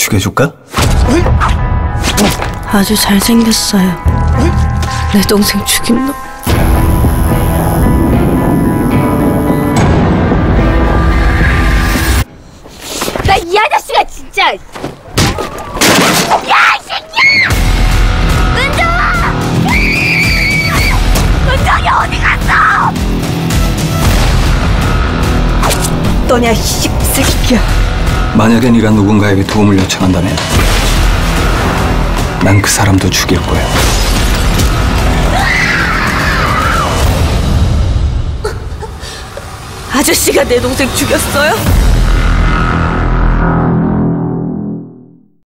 죽여줄까? 아주 잘생겼어요. 내 동생 죽인 놈. 나 이 아저씨가 진짜. 야, 이 새끼야! 은정아! 은정이 어디 갔어? 너냐, 이 새끼야. 만약에 네가 누군가에게 도움을 요청한다면 난 그 사람도 죽일 거야. 아저씨가 내 동생 죽였어요?